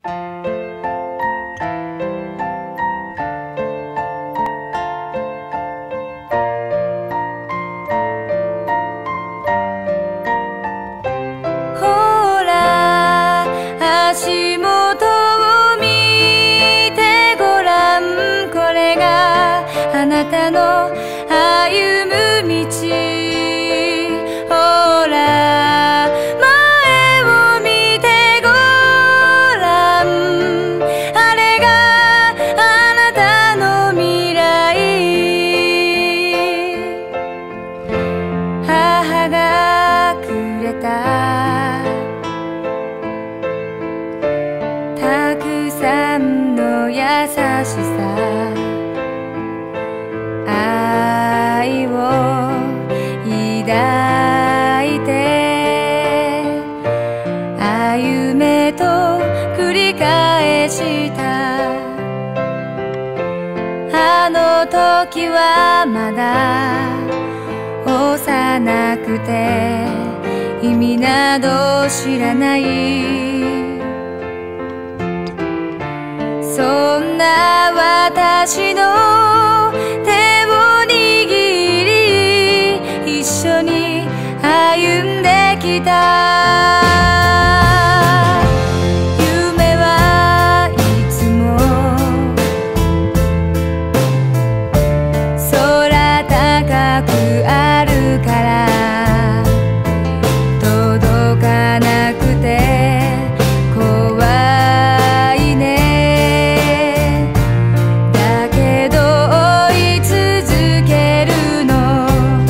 ほら足元を見てごらん、これがあなたの歩む道。ほら前を見てごらん、あれがあなたの未来。母がくれたたくさんの優しさ、愛を抱いて歩めと繰り返した。あの時はまだ幼くて意味など知らない、そんな私の手を握り一緒に歩んできた。夢はいつも空高くあるから届かなくて怖いね。だけど追い続けるの、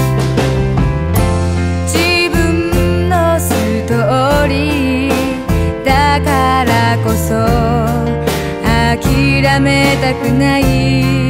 自分のストーリーだからこそ諦めたくない。